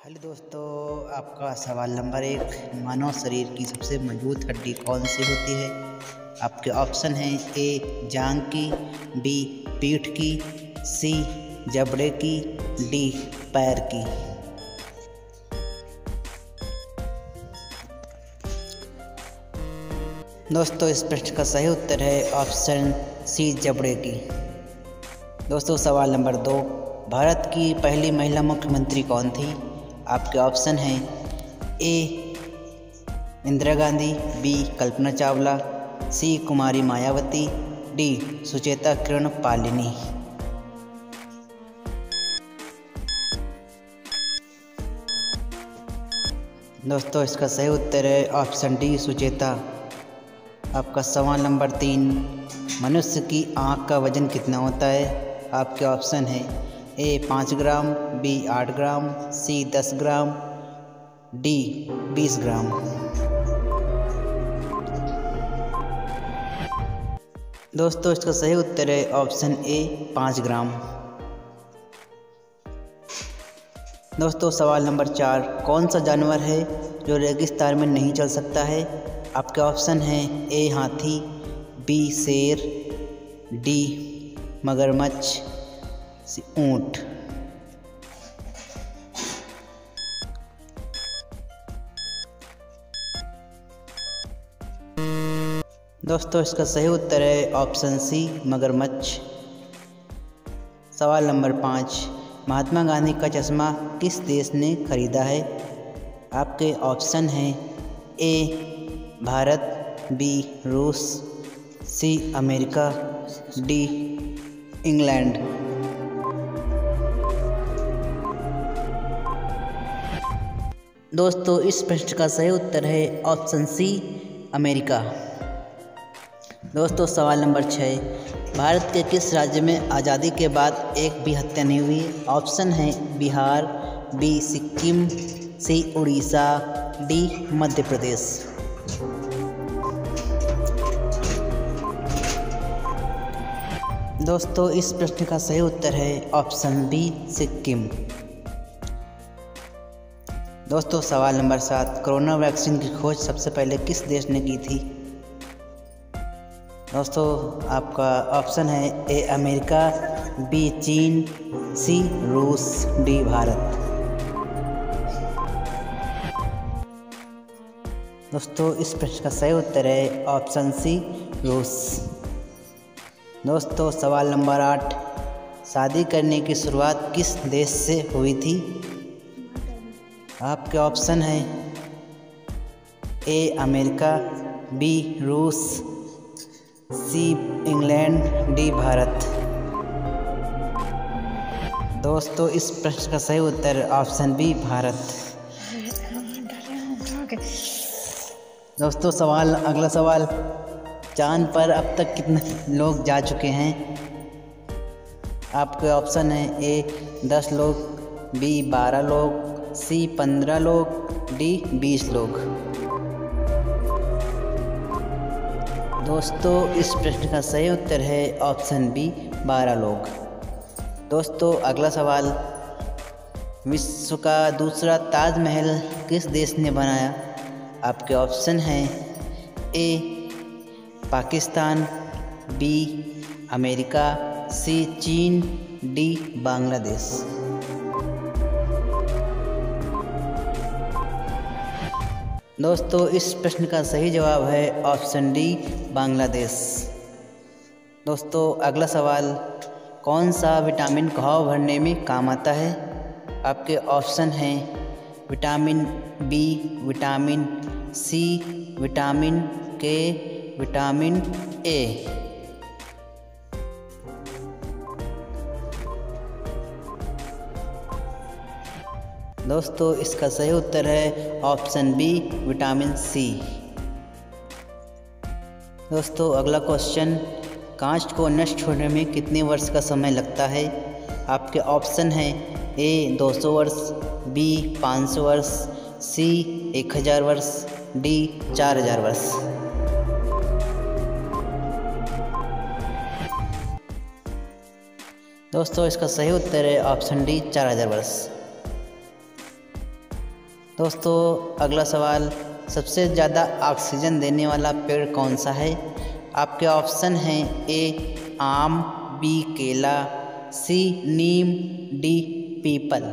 Hello दोस्तों, आपका सवाल नंबर 1, मानव शरीर की सबसे मजबूत हड्डी कौन सी होती है। आपके ऑप्शन हैं ए जांघ की, बी पीठ की, सी जबड़े की, डी पैर की। दोस्तों इस प्रश्न का सही उत्तर है ऑप्शन सी जबड़े की। दोस्तों सवाल नंबर 2, भारत की पहली महिला मुख्यमंत्री कौन थी। आपके ऑप्शन हैं A Indira Gandhi, B Kalpana Chawla, C Kumari Mayawati, D Sucheta Kiran Palini. दोस्तों इसका सही उत्तर है ऑप्शन डी सुचेता। आपका सवाल नंबर 3, मनुष्य की आँख का वजन कितना होता है। आपके ऑप्शन है ए 5 ग्राम, बी 8 ग्राम, सी 10 ग्राम, डी 20 ग्राम। दोस्तों इसका सही उत्तर है ऑप्शन ए 5 ग्राम। दोस्तों सवाल नंबर 4, कौन सा जानवर है जो रेगिस्तान में नहीं चल सकता है। आपके ऑप्शन हैं ए हाथी, बी शेर, डी मगरमच्छ, ऊंट। दोस्तों इसका सही उत्तर है ऑप्शन सी मगरमच्छ। सवाल नंबर 5, महात्मा गांधी का चश्मा किस देश ने खरीदा है। आपके ऑप्शन हैं ए भारत, बी रूस, सी अमेरिका, डी इंग्लैंड। दोस्तों इस प्रश्न का सही उत्तर है ऑप्शन सी अमेरिका। दोस्तों सवाल नंबर 6, भारत के किस राज्य में आज़ादी के बाद एक भी हत्या नहीं हुई। ऑप्शन है Bihar, B Sikkim, C Orissa, D Madhya Pradesh. दोस्तों इस प्रश्न का सही उत्तर है ऑप्शन बी सिक्किम। दोस्तों सवाल नंबर 7, कोरोना वैक्सीन की खोज सबसे पहले किस देश ने की थी। दोस्तों आपका ऑप्शन है ए अमेरिका, बी चीन, सी रूस, डी भारत। दोस्तों इस प्रश्न का सही उत्तर है ऑप्शन सी रूस। दोस्तों सवाल नंबर 8, शादी करने की शुरुआत किस देश से हुई थी। आपके ऑप्शन हैं ए अमेरिका, बी रूस, सी इंग्लैंड, डी भारत। दोस्तों इस प्रश्न का सही उत्तर ऑप्शन बी भारत। दोस्तों अगला सवाल, चांद पर अब तक कितने लोग जा चुके हैं। आपके ऑप्शन है ए 10 लोग, बी 12 लोग, सी 15 लोग, डी 20 लोग। दोस्तों इस प्रश्न का सही उत्तर है ऑप्शन बी 12 लोग। दोस्तों अगला सवाल, विश्व का दूसरा ताजमहल किस देश ने बनाया। आपके ऑप्शन हैं A Pakistan, B America, C चीन, डी बांग्लादेश। दोस्तों इस प्रश्न का सही जवाब है ऑप्शन डी बांग्लादेश। दोस्तों अगला सवाल, कौन सा विटामिन घाव भरने में काम आता है। आपके ऑप्शन हैं vitamin B, vitamin C, vitamin K, vitamin A. दोस्तों इसका सही उत्तर है ऑप्शन बी विटामिन सी। दोस्तों अगला क्वेश्चन, कांच को नष्ट होने में कितने वर्ष का समय लगता है। आपके ऑप्शन हैं ए 200 वर्ष, बी 500 वर्ष, सी 1000 वर्ष, डी 4000 वर्ष। दोस्तों इसका सही उत्तर है ऑप्शन डी 4000 वर्ष। दोस्तों अगला सवाल, सबसे ज़्यादा ऑक्सीजन देने वाला पेड़ कौन सा है? आपके ऑप्शन हैं ए आम, बी केला, सी नीम, डी पीपल।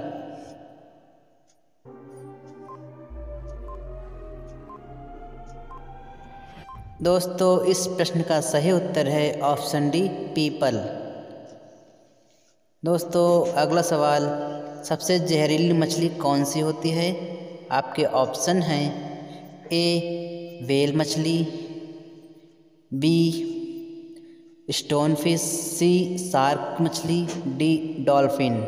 दोस्तों इस प्रश्न का सही उत्तर है ऑप्शन डी पीपल। दोस्तों अगला सवाल, सबसे जहरीली मछली कौन सी होती है? आपके ऑप्शन हैं ए व्हेल मछली, B stone fish, C shark मछली, डी डॉल्फिन।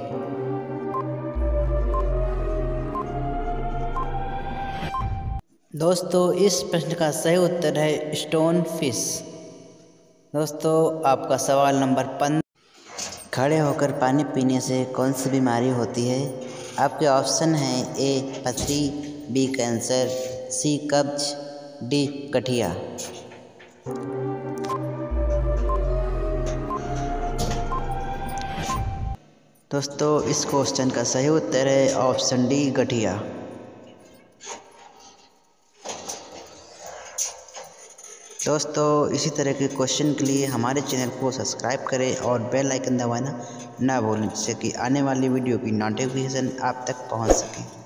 दोस्तों इस प्रश्न का सही उत्तर है स्टोन फिश। दोस्तों आपका सवाल नंबर 15, खड़े होकर पानी पीने से कौन सी बीमारी होती है? आपके ऑप्शन हैं ए पथरी, बी कैंसर, सी कब्ज, डी गठिया। दोस्तों इस क्वेश्चन का सही उत्तर है ऑप्शन डी गठिया। दोस्तों इसी तरह के क्वेश्चन के लिए हमारे चैनल को सब्सक्राइब करें और बेल आइकन दबाना ना भूलें, जिससे कि आने वाली वीडियो की नोटिफिकेशन आप तक पहुंच सके।